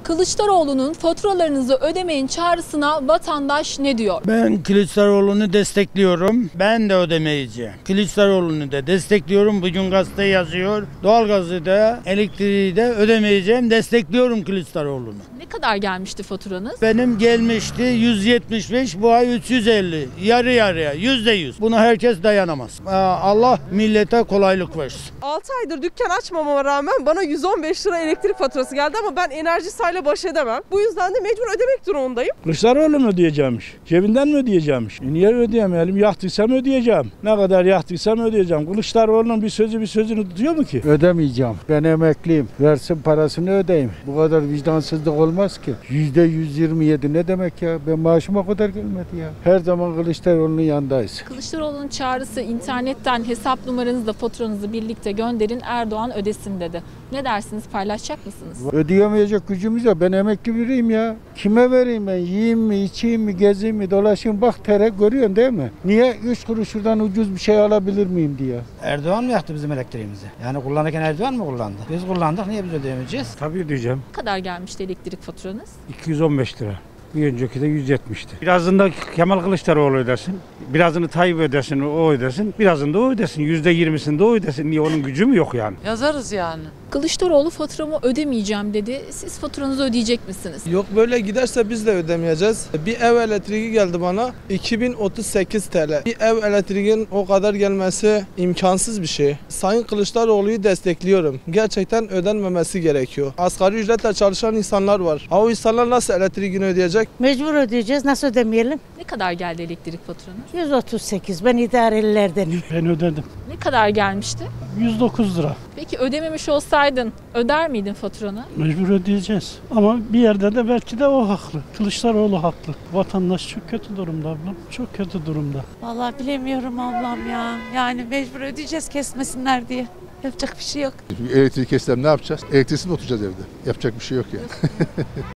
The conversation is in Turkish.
Kılıçdaroğlu'nun faturalarınızı ödemeyin çağrısına vatandaş ne diyor? Ben Kılıçdaroğlu'nu destekliyorum. Ben de ödemeyeceğim. Kılıçdaroğlu'nu da destekliyorum. Bugün gazete yazıyor. Doğalgazı da, elektriği de ödemeyeceğim. Destekliyorum Kılıçdaroğlu'nu. Ne kadar gelmişti faturanız? Benim gelmişti 175, bu ay 350. Yarı yarıya, %100. Buna herkes dayanamaz. Allah millete kolaylık versin. 6 aydır dükkan açmamama rağmen bana 115 lira elektrik faturası geldi ama ben Enerjisa'yla baş edemem. Bu yüzden de mecbur ödemek durumundayım. Kılıçdaroğlu mu ödeyeceğimmiş? Cebinden mi ödeyeceğimmiş? Niye ödeyemeyelim? Yaktıysam ödeyeceğim. Ne kadar yaktıysam ödeyeceğim. Kılıçdaroğlu'nun bir sözünü tutuyor mu ki? Ödemeyeceğim. Ben emekliyim. Versin parasını ödeyeyim. Bu kadar vicdansızlık olmaz ki. %127 ne demek ya? Ben maaşıma kadar gelmedi ya. Her zaman Kılıçdaroğlu'nun yanındayız. Kılıçdaroğlu'nun çağrısı internetten hesap numaranızla faturanızı birlikte gönderin, Erdoğan ödesin dedi. Ne dersiniz, paylaşacak mısınız? Ödeyemeyecek gücümüz yok. Ben emekli biriyim ya. Kime vereyim ben? Yiyeyim mi, içeyim mi, gezeyim mi, dolaşayım? Bak görüyorsun değil mi? Niye 3 kuruş şuradan ucuz bir şey alabilir miyim diye. Erdoğan mı yaktı bizim elektriğimizi? Yani kullanırken Erdoğan mı kullandı? Biz kullandık, niye biz ödeyemeyeceğiz? Tabii ödeyeceğim. Ne kadar gelmişti elektrik faturanız? 215 lira. Bir önceki de 170'ti. Birazını da Kemal Kılıçdaroğlu ödesin. Birazını Tayyip ödesin, o ödesin. Birazını da o ödesin. %20'sini de o ödesin. Niye, onun gücü mü yok yani? Yazarız yani. Kılıçdaroğlu faturamı ödemeyeceğim dedi. Siz faturanızı ödeyecek misiniz? Yok, böyle giderse biz de ödemeyeceğiz. Bir ev elektriği geldi bana 2038 TL. Bir ev elektriğinin o kadar gelmesi imkansız bir şey. Sayın Kılıçdaroğlu'yu destekliyorum. Gerçekten ödenmemesi gerekiyor. Asgari ücretle çalışan insanlar var. O insanlar nasıl elektriğini ödeyecek? Mecbur ödeyeceğiz. Nasıl ödemeyelim? Ne kadar geldi elektrik faturanız? 138. Ben idarelilerdenim. Ben ödedim. Ne kadar gelmişti? 109 lira. Peki ödememiş olsaydın öder miydin faturanı? Mecbur ödeyeceğiz. Ama bir yerde de belki de o haklı. Kılıçdaroğlu haklı. Vatandaş çok kötü durumda ablam. Çok kötü durumda. Vallahi bilemiyorum ablam ya. Yani mecbur ödeyeceğiz kesmesinler diye. Yapacak bir şey yok. Elektriği kessem ne yapacağız? Elektriksiz mi oturacağız evde? Yapacak bir şey yok yani.